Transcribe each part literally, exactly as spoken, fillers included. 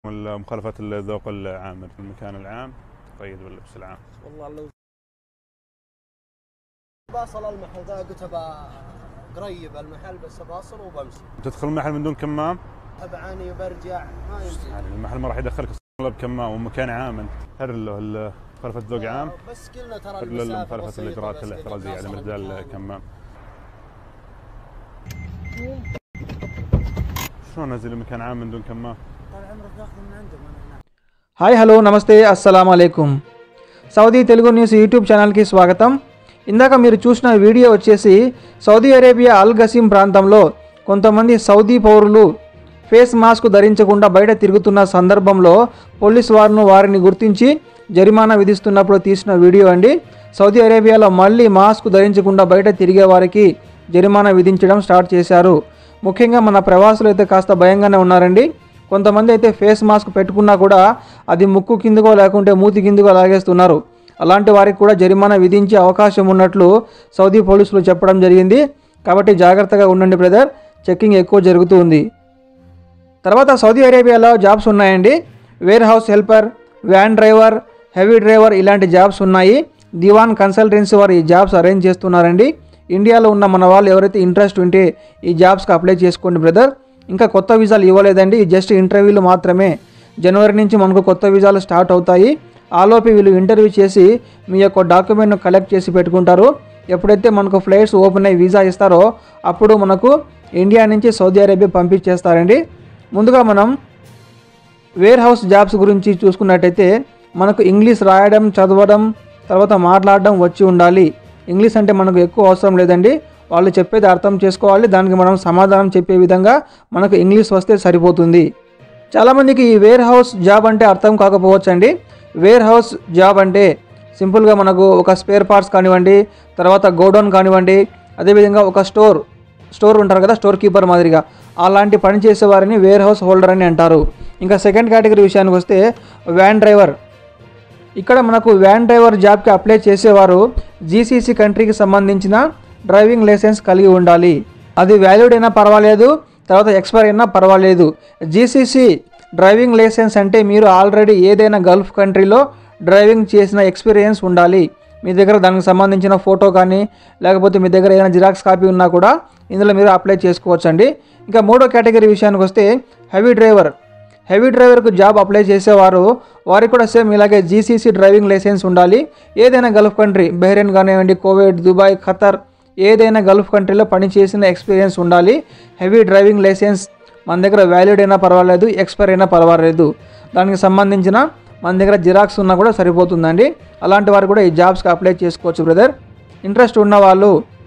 مخالفة الذوق العام في المكان العام تقيد باللبس العام. والله لو باصل المحل ذا قلت ابى قريب المحل بس باصل وبمشي. تدخل المحل من دون كمام؟ ابعاني وبرجع ما يمشي. يعني المحل ما راح يدخلك الا بكمام ومكان عام انت. هر له مخالفة الذوق عام؟ بس قلنا ترى المسافة مخالفة الاجراءات الاحترازية على مجال الكمام. شلون نزل مكان عام من دون كمام؟ طال عمرك ناخذ من عندهم انا. Hi hello నమస్తే అస్సలాము అలైకుం. Saudi Telugu news YouTube ఛానల్కి స్వాగతం. ఇందాక మీరు చూసిన వీడియో వచ్చేసి సౌదీ అరేబియా అల్ గసీం ప్రాంతంలో కొంతమంది సౌదీ పౌరులు ఫేస్ మాస్క్ ధరించకుండా బయట తిరుగుతున్న సందర్భంలో పోలీసు వారు వారిని గుర్తించి జరిమానా విధిస్తున్నప్పుడు తీసిన వీడియో అండి. సౌదీ అరేబియాలో మళ్ళీ మాస్క్ ధరించకుండా బయట తిరిగే వారికి జరిమానా విధించడం స్టార్ట్ చేశారు. ముఖ్యంగా మన ప్రవాసులు అయితే కాస్త భయంగానే ఉన్నారండి. కొంతమంది అయితే ఫేస్ మాస్క్ పెట్టుకున్నా కూడా అది ముక్కు కిందకో లేకుంటే మూతి కిందకో లాగేస్తున్నారు. అలాంటి వారికి కూడా జరిమానా విధించే అవకాశం ఉన్నట్లు సౌదీ పోలీసులు చెప్పడం జరిగింది. కాబట్టి జాగ్రత్తగా ఉండండి బ్రదర్, చెక్కింగ్ ఎక్కువ జరుగుతుంది. తర్వాత సౌదీ అరేబియాలో జాబ్స్ ఉన్నాయండి. Warehouse helper, van driver, heavy driver ఇలాంటి జాబ్స్ ఉన్నాయి. దివాన్ కన్సల్టెన్సీ వారు ఈ జాబ్స్ అరేంజ్ చేస్తున్నారండి. ఇండియాలో ఉన్న మన వాళ్ళు ఎవరైతే ఇంట్రెస్ట్ ఉంటే ఈ జాబ్స్కి అప్లై చేసుకోండి బ్రదర్. ఇంకా కొత్త వీసాలు ఇవ్వలేదండి, జస్ట్ ఇంటర్వ్యూలు మాత్రమే. జనవరి నుంచి మనకు కొత్త వీసాలు స్టార్ట్ అవుతాయి. ఆలోపు వీళ్ళు ఇంటర్వ్యూ చేసి మీ యొక్క డాక్యుమెంట్ను కలెక్ట్ చేసి పెట్టుకుంటారు. ఎప్పుడైతే మనకు ఫ్లైట్స్ ఓపెన్ అయ్యి వీసా ఇస్తారో అప్పుడు మనకు ఇండియా నుంచి సౌదీ అరేబియా పంపించేస్తారండి. ముందుగా మనం వేర్ హౌస్ జాబ్స్ గురించి చూసుకున్నట్టయితే మనకు ఇంగ్లీష్ రాయడం, చదవడం, తర్వాత మాట్లాడడం వచ్చి ఉండాలి. ఇంగ్లీష్ అంటే మనకు ఎక్కువ అవసరం లేదండి, వాళ్ళు చెప్పేది అర్థం చేసుకోవాలి, దానికి మనం సమాధానం చెప్పే విధంగా మనకు ఇంగ్లీష్ వస్తే సరిపోతుంది. చాలామందికి ఈ వేర్ హౌస్ జాబ్ అంటే అర్థం కాకపోవచ్చండి. వేర్ హౌస్ జాబ్ అంటే సింపుల్గా మనకు ఒక స్పేర్ పార్ట్స్ కానివ్వండి, తర్వాత గోడౌన్ కానివ్వండి, అదేవిధంగా ఒక స్టోర్ స్టోర్ ఉంటారు కదా, స్టోర్ కీపర్ మాదిరిగా అలాంటి పని చేసే వారిని వేర్ హౌస్ హోల్డర్ అని అంటారు. ఇంకా సెకండ్ కేటగిరీ విషయానికి వస్తే వ్యాన్ డ్రైవర్. ఇక్కడ మనకు వ్యాన్ డ్రైవర్ జాబ్కి అప్లై చేసేవారు జీసీసీ కంట్రీకి సంబంధించిన డ్రైవింగ్ లైసెన్స్ కలిగి ఉండాలి. అది వ్యాలిడ్ అయినా పర్వాలేదు, తర్వాత ఎక్స్పైర్ అయినా పర్వాలేదు. జీసీసీ డ్రైవింగ్ లైసెన్స్ అంటే మీరు ఆల్రెడీ ఏదైనా గల్ఫ్ కంట్రీలో డ్రైవింగ్ చేసిన ఎక్స్పీరియన్స్ ఉండాలి. మీ దగ్గర దానికి సంబంధించిన ఫోటో కానీ లేకపోతే మీ దగ్గర ఏదైనా జిరాక్స్ కాపీ ఉన్నా కూడా ఇందులో మీరు అప్లై చేసుకోవచ్చండి. ఇంకా మూడో కేటగిరీ విషయానికి వస్తే హెవీ డ్రైవర్. హెవీ డ్రైవర్కు జాబ్ అప్లై చేసేవారు వారికి కూడా సేమ్ ఇలాగే జీసీసీ డ్రైవింగ్ లైసెన్స్ ఉండాలి. ఏదైనా గల్ఫ్ కంట్రీ, బహ్రెయిన్ కానివ్వండి, కువైట్, దుబాయ్, ఖతర్, ఏదైనా గల్ఫ్ కంట్రీలో పనిచేసిన ఎక్స్పీరియన్స్ ఉండాలి. హెవీ డ్రైవింగ్ లైసెన్స్ మన దగ్గర వ్యాలిడ్ అయినా పర్వాలేదు, ఎక్స్పైర్ అయినా పర్వాలేదు, దానికి సంబంధించిన మన దగ్గర జిరాక్స్ ఉన్నా కూడా సరిపోతుందండి. అలాంటి వారు కూడా ఈ జాబ్స్కి అప్లై చేసుకోవచ్చు బ్రదర్. ఇంట్రెస్ట్ ఉన్న వాళ్ళు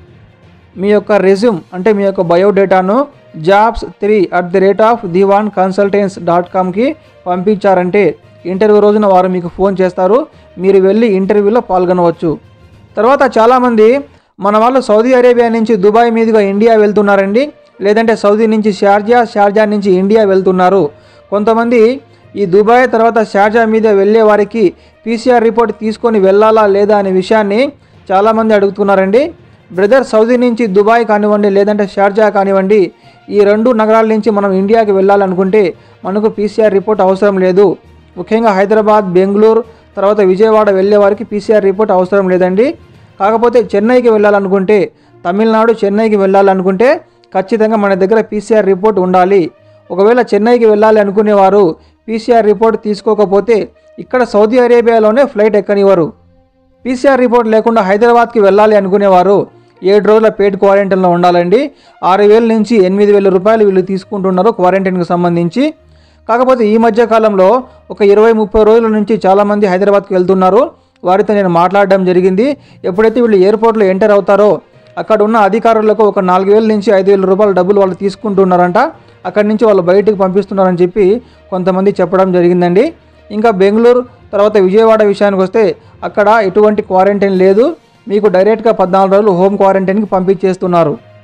మీ యొక్క రెజ్యూమ్ అంటే మీ యొక్క బయోడేటాను jobs three at the rate of Diwan consultants dot కామ్కి పంపించారంటే ఇంటర్వ్యూ రోజున వారు మీకు ఫోన్ చేస్తారు, మీరు వెళ్ళి ఇంటర్వ్యూలో పాల్గొనవచ్చు. తర్వాత చాలామంది మన వాళ్ళు సౌదీ అరేబియా నుంచి దుబాయ్ మీదుగా ఇండియా వెళ్తున్నారండి, లేదంటే సౌదీ నుంచి షార్జా, షార్జా నుంచి ఇండియా వెళ్తున్నారు. కొంతమంది ఈ దుబాయ్ తర్వాత షార్జా మీద వెళ్ళే వారికి పీసీఆర్ రిపోర్ట్ తీసుకొని వెళ్ళాలా లేదా అనే విషయాన్ని చాలామంది అడుగుతున్నారండి. బ్రదర్, సౌదీ నుంచి దుబాయ్ కానివ్వండి లేదంటే షార్జా కానివ్వండి, ఈ రెండు నగరాల నుంచి మనం ఇండియాకి వెళ్ళాలనుకుంటే మనకు పీసీఆర్ రిపోర్ట్ అవసరం లేదు. ముఖ్యంగా హైదరాబాద్, బెంగళూరు, తర్వాత విజయవాడ వెళ్ళే వారికి పీసీఆర్ రిపోర్ట్ అవసరం లేదండి. కాకపోతే చెన్నైకి వెళ్ళాలనుకుంటే, తమిళనాడు చెన్నైకి వెళ్ళాలనుకుంటే ఖచ్చితంగా మన దగ్గర పీసీఆర్ రిపోర్ట్ ఉండాలి. ఒకవేళ చెన్నైకి వెళ్ళాలి అనుకునేవారు పీసీఆర్ రిపోర్ట్ తీసుకోకపోతే ఇక్కడ సౌదీ అరేబియాలోనే ఫ్లైట్ ఎక్కనివ్వరు. పీసీఆర్ రిపోర్ట్ లేకుండా హైదరాబాద్కి వెళ్ళాలి అనుకునేవారు ఏడు రోజుల పెయిడ్ క్వారంటైన్లో ఉండాలండి. ఆరు వేల నుంచి ఎనిమిది వేల రూపాయలు వీళ్ళు తీసుకుంటున్నారు క్వారంటైన్కి సంబంధించి. కాకపోతే ఈ మధ్య కాలంలో ఒక ఇరవై ముప్పై రోజుల నుంచి చాలామంది హైదరాబాద్కి వెళ్తున్నారు. వారితో నేను మాట్లాడడం జరిగింది. ఎప్పుడైతే వీళ్ళు ఎయిర్పోర్ట్లో ఎంటర్ అవుతారో అక్కడ ఉన్న అధికారులకు ఒక నాలుగు వేల నుంచి ఐదు వేల రూపాయల డబ్బులు వాళ్ళు తీసుకుంటున్నారంట. అక్కడి నుంచి వాళ్ళు బయటికి పంపిస్తున్నారని చెప్పి కొంతమంది చెప్పడం జరిగిందండి. ఇంకా బెంగళూరు తర్వాత విజయవాడ విషయానికి వస్తే అక్కడ ఎటువంటి క్వారంటైన్ లేదు, మీకు డైరెక్ట్గా పద్నాలుగు రోజులు హోమ్ క్వారంటైన్కి పంపించేస్తున్నారు.